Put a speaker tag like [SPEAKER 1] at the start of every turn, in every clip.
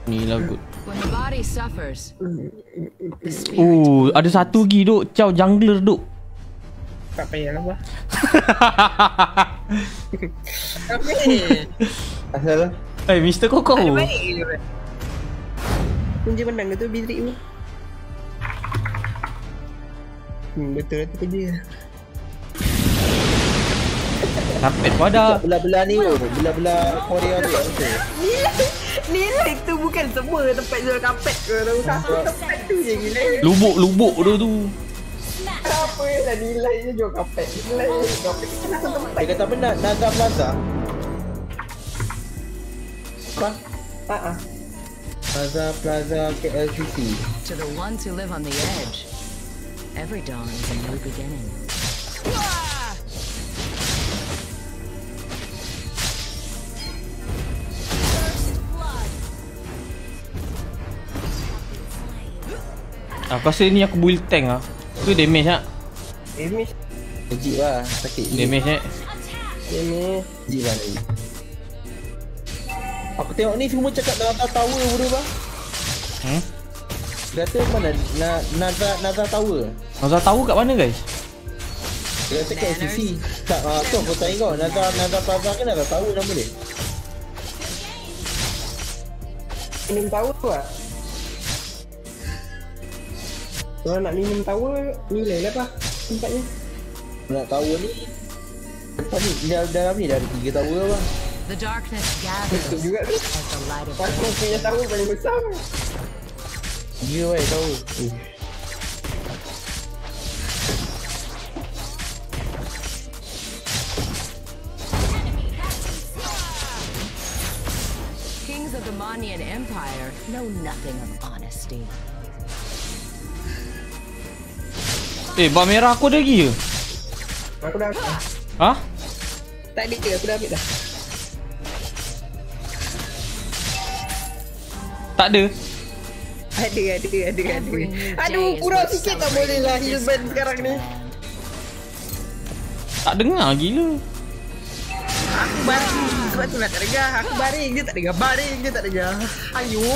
[SPEAKER 1] Ni lah good.
[SPEAKER 2] When the body suffers, the spirit
[SPEAKER 1] Ada satu lagi duk. Chow jungler duk.
[SPEAKER 3] Tak payah lah bah. Apa?
[SPEAKER 4] Asal
[SPEAKER 1] Mr. Koko.
[SPEAKER 3] Ada baik je bah. Kunci menang tu Bitrik tu. Betul lah tu kerja.
[SPEAKER 1] Karpet pun ada.
[SPEAKER 4] belah-belah ni belah-belah Korea tu betul.
[SPEAKER 3] Nilai tu bukan semua tempat jual kapet ke. Satu tempat tu je gila.
[SPEAKER 1] Lubuk tu.
[SPEAKER 3] Apa lah nilai je jual kapet. Nilai je kapet. Satu tempat.
[SPEAKER 4] Dia kata benar Naga Plaza. Apa?
[SPEAKER 3] Haa.
[SPEAKER 4] Plaza KLCC.
[SPEAKER 2] to the ones who live on the edge. Every dawn is a new beginning.
[SPEAKER 1] Aku rasa ni aku build tank lah. Tu damage lah.
[SPEAKER 3] Damage.
[SPEAKER 4] Legit lah. Sakit
[SPEAKER 1] Damage ni.
[SPEAKER 3] Damage.
[SPEAKER 4] Legit lah lagi. Aku tengok ni semua cakap Naga Tower bodoh bang. Kata mana Naga Tower.
[SPEAKER 1] Naga tahu kat mana guys?
[SPEAKER 4] Dia kata KLCC. Tak, tu aku tanya kau. Naga Plaza ke Naga Tower nama dia?
[SPEAKER 3] Minum tower lah. Kalau nak minum tower, nilai lah apa tempatnya.
[SPEAKER 4] Nak tower ni depan ni, dalam ni dah ada 3 tower bang.
[SPEAKER 2] The darkness
[SPEAKER 3] Betul
[SPEAKER 2] gathers
[SPEAKER 3] juga tu.
[SPEAKER 2] as the light of
[SPEAKER 3] Pasal punya tower paling besar.
[SPEAKER 4] Dia weh tower.
[SPEAKER 2] kings of the Manian Empire know nothing of honesty.
[SPEAKER 1] Bar merah aku ada lagi ke?
[SPEAKER 3] Aku dah
[SPEAKER 1] Ha?
[SPEAKER 3] tak ada, aku dah ambil dah.
[SPEAKER 1] Tak ada.
[SPEAKER 3] Ada.
[SPEAKER 2] Every new
[SPEAKER 3] Aduh,
[SPEAKER 2] day is
[SPEAKER 3] pura
[SPEAKER 2] worth
[SPEAKER 3] sikit tak boleh lah
[SPEAKER 2] celebrating
[SPEAKER 3] heal band
[SPEAKER 2] this
[SPEAKER 3] sekarang ni.
[SPEAKER 1] Tak dengar gila.
[SPEAKER 3] Aku baring sebab tu lah tak dengar. Aku baring dia tak dengar. Baring dia tak dengar. Ayo.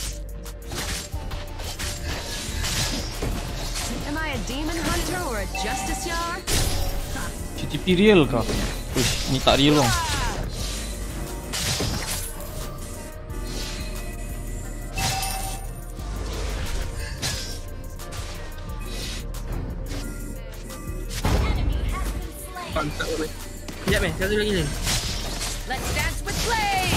[SPEAKER 2] Am I a demon hunter or a justiciar?
[SPEAKER 1] CTP real kah? Uish, ni tak real bang.
[SPEAKER 3] Mantap boleh. Sekejap satu lagi ni.
[SPEAKER 2] Let's dance with blades!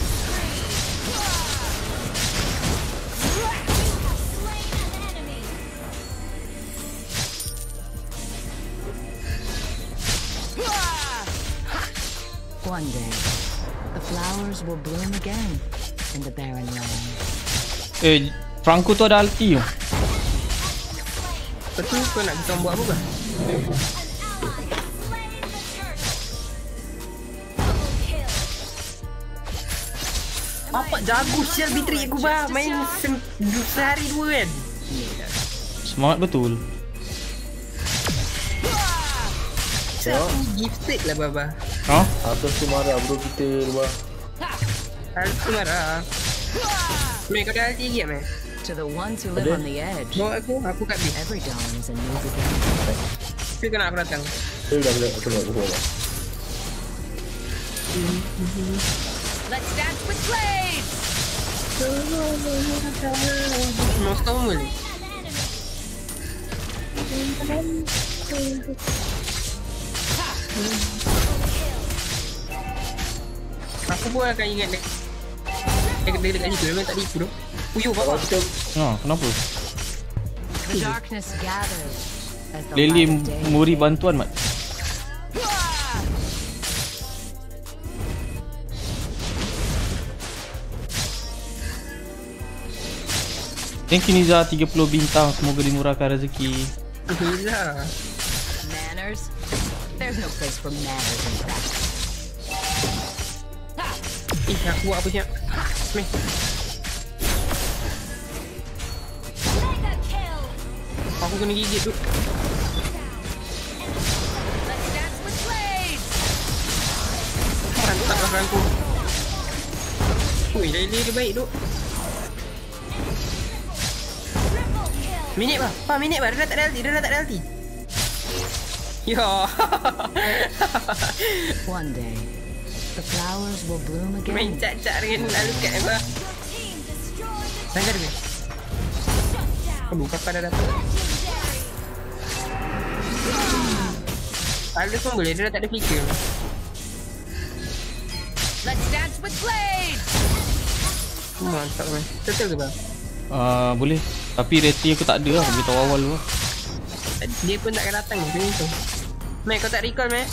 [SPEAKER 2] One day, the flowers will bloom again in the barren land.
[SPEAKER 1] Franco tu ada ulti tu.
[SPEAKER 3] Lepas tu kau nak kita buat apa bah? Apa jago sial Bitrik aku bah. Main sehari 2 kan.
[SPEAKER 1] Semangat betul.
[SPEAKER 3] Aku gifted lah baba.
[SPEAKER 1] Ha?
[SPEAKER 4] Atas tu marah bro kita bah.
[SPEAKER 3] Aku marah. Mei kau dah lagi meh.
[SPEAKER 2] To the ones who live on the edge,
[SPEAKER 3] Bawa aku kat bis.
[SPEAKER 2] every dawn is a new beginning.
[SPEAKER 3] Tapi kau nak aku datang.
[SPEAKER 4] Dia dah boleh aku nak buat.
[SPEAKER 2] Let's dance with blades!
[SPEAKER 3] Mau tahu boleh. Aku pun akan ingat dia dekat situ memang tak tipu tu. Puyuh apa?
[SPEAKER 1] Kenapa?
[SPEAKER 2] The darkness gathers as the
[SPEAKER 1] Lily
[SPEAKER 2] light of day
[SPEAKER 1] muri bantuan mat. Thank you Niza 30 bintang, semoga dimurahkan rezeki.
[SPEAKER 3] Gila.
[SPEAKER 2] Manners? There's no place for manners in practice.
[SPEAKER 3] Aku buat apa siap? Ni. Aku kena gigit tu.
[SPEAKER 2] Let's dance with blades!
[SPEAKER 3] Rantak lah aku. Ui, Lily dia baik tu. Minit bah. Minit bah. Dia dah tak ada ulti. Yo.
[SPEAKER 2] One day, the flowers will bloom
[SPEAKER 3] Main
[SPEAKER 2] again.
[SPEAKER 3] cak-cak dengan Alucard bah. Tangga dia. Aduh, papa dah dapat. Alus pun boleh, dia dah tak ada flicker.
[SPEAKER 2] Let's dance with blades.
[SPEAKER 3] Mantap man. Betul ke bang?
[SPEAKER 1] Boleh. Tapi rating aku tak ada lah. Aku beritahu awal dulu lah.
[SPEAKER 3] Dia pun takkan datang macam ni tu. Mac, kau tak recall Mac?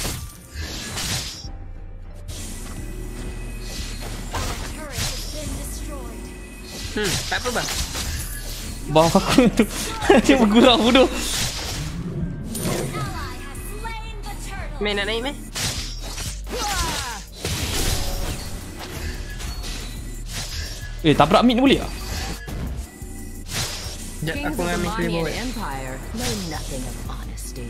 [SPEAKER 3] Tak apa bang.
[SPEAKER 1] Bawah aku tu. Dia bergurau bodoh.
[SPEAKER 3] Mac nak naik Mac?
[SPEAKER 1] Tabrak mid ni boleh tak?
[SPEAKER 3] Sekejap,
[SPEAKER 2] Kings
[SPEAKER 3] aku
[SPEAKER 2] of the
[SPEAKER 3] ambil clear
[SPEAKER 2] Manian
[SPEAKER 3] bawah.
[SPEAKER 2] Empire know nothing of honesty.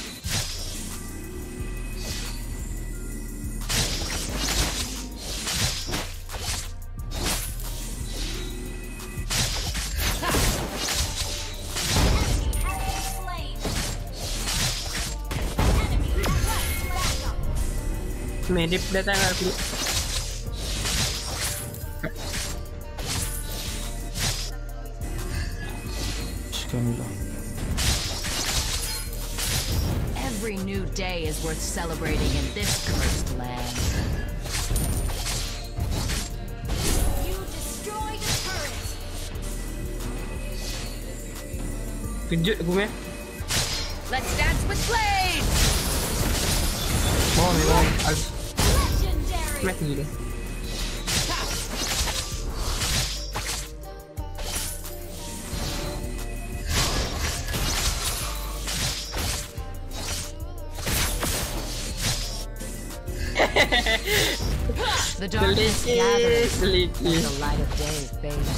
[SPEAKER 3] Mac, dia datang aku.
[SPEAKER 1] Bismillah.
[SPEAKER 2] Every new day is worth celebrating in this cursed land.
[SPEAKER 5] You destroyed a turret.
[SPEAKER 3] Kejut aku Mac.
[SPEAKER 2] Let's dance with blades.
[SPEAKER 3] Oh memang Alus.
[SPEAKER 5] Legendary.
[SPEAKER 3] Mac tu dia.
[SPEAKER 2] The darkness gathers
[SPEAKER 3] Seliki.
[SPEAKER 2] as the light of day fades.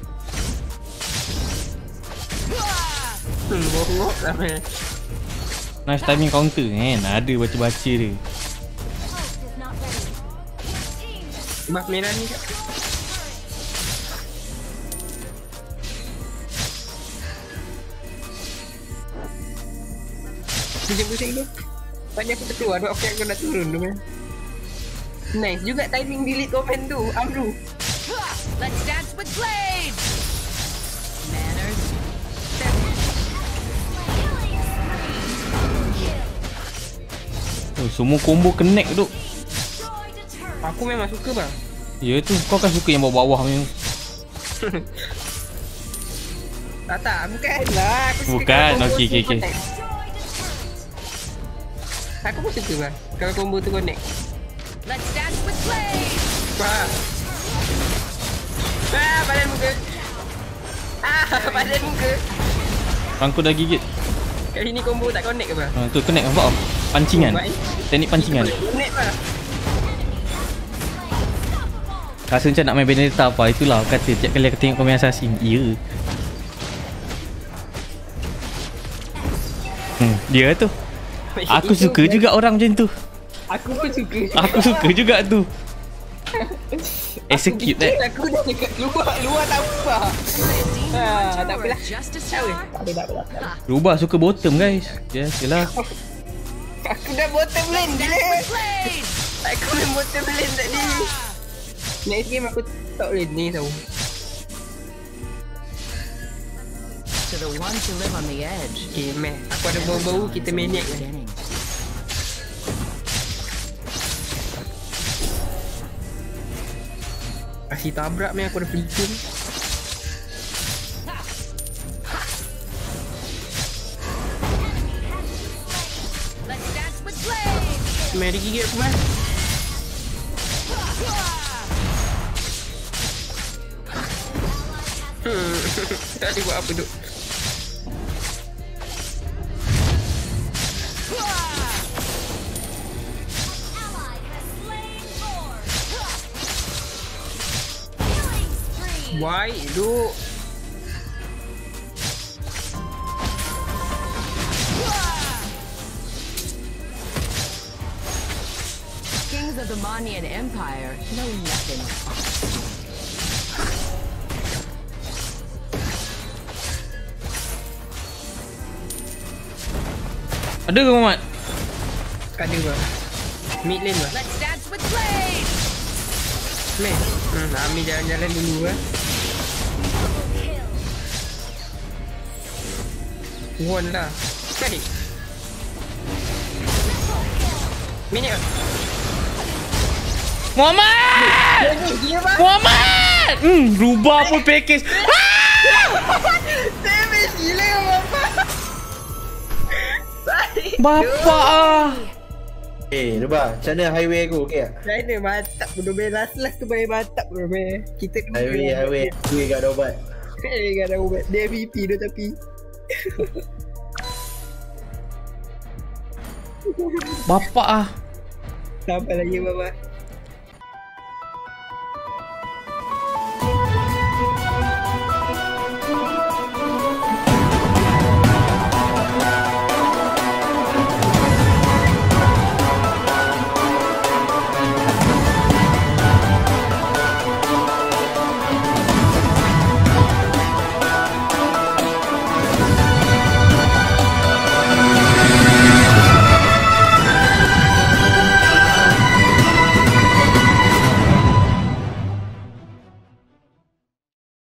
[SPEAKER 3] Bongok lah Mac.
[SPEAKER 1] Nice timing counter kan. Ada baca-baca dia.
[SPEAKER 5] Host is not ready. Team
[SPEAKER 3] Buff merah ni kat. Pusing-pusing tu. Tadi aku terkeluar, okey aku nak turun tu man. Nice juga timing delete komen tu, Amru.
[SPEAKER 2] Let's dance with blades. Manners.
[SPEAKER 1] Semua combo connect tu.
[SPEAKER 5] destroyed a turret.
[SPEAKER 3] Aku memang suka bang.
[SPEAKER 1] Ya tu, kau kan suka yang bawah-bawah punya.
[SPEAKER 3] Tak, bukan lah. Aku suka
[SPEAKER 1] Bukan,
[SPEAKER 3] kalau combo
[SPEAKER 1] okey,
[SPEAKER 3] tu
[SPEAKER 1] okey, okey.
[SPEAKER 3] connect.
[SPEAKER 5] Destroyed a turret.
[SPEAKER 3] Aku pun suka bang. Kalau combo tu connect.
[SPEAKER 2] Let's dance with blades.
[SPEAKER 3] Faham? Badan muka. Badan muka.
[SPEAKER 1] Rangkut dah gigit.
[SPEAKER 3] Kali ni combo tak connect ke bang?
[SPEAKER 1] Tu connect nampak tak? Pancingan. Teknik pancingan.
[SPEAKER 3] Connect bang.
[SPEAKER 1] Rasa macam nak main Benedetta apa. Itulah aku kata tiap kali aku tengok komen assassin. Ya. Dia tu. Aku suka juga orang macam tu.
[SPEAKER 3] Aku pun suka.
[SPEAKER 1] Aku suka juga tu. Execute that.
[SPEAKER 3] Aku dah dekat luar tak apa. Tak apalah.
[SPEAKER 2] Just a
[SPEAKER 3] Tak apa.
[SPEAKER 2] start.
[SPEAKER 3] Tak apa.
[SPEAKER 1] Rubah suka bottom guys. Ya, yelah.
[SPEAKER 3] Aku dah bottom lane gila.
[SPEAKER 2] Blades.
[SPEAKER 3] Aku main bottom lane tadi. Next game aku top lane ni tau.
[SPEAKER 2] To the ones who live on the edge.
[SPEAKER 3] Okay meh. Aku ada bau-bau kita maniac ni.
[SPEAKER 2] Beginning.
[SPEAKER 3] Kasih tabrak meh aku ada flicker.
[SPEAKER 2] Let's dance with blades.
[SPEAKER 3] Meh dia gigit aku meh. Tadi buat apa tu?
[SPEAKER 5] Ally has slain Lord. Killing spree.
[SPEAKER 3] Why tu?
[SPEAKER 2] Kings of the Manian Empire know nothing of honesty.
[SPEAKER 1] Ada ke Muhammad?
[SPEAKER 3] Ada bang. Mid lane bang.
[SPEAKER 2] Let's dance with flames.
[SPEAKER 3] Meh. Ami jalan-jalan dulu bang. One lah. Hey. Minyak.
[SPEAKER 1] Muhammad!
[SPEAKER 3] Gila bang.
[SPEAKER 1] Muhammad! Rubah pun package.
[SPEAKER 3] Damage gila bapak.
[SPEAKER 1] Bapak ah.
[SPEAKER 4] Rubah, macam mana highway aku okey tak?
[SPEAKER 3] China mantap bro be. Last tu main mantap bro be. Kita
[SPEAKER 4] Highway kat ada ubat.
[SPEAKER 3] Gak ada ubat. Dia MVP tu tapi.
[SPEAKER 1] Bapak ah.
[SPEAKER 3] Sampai lagi bapak.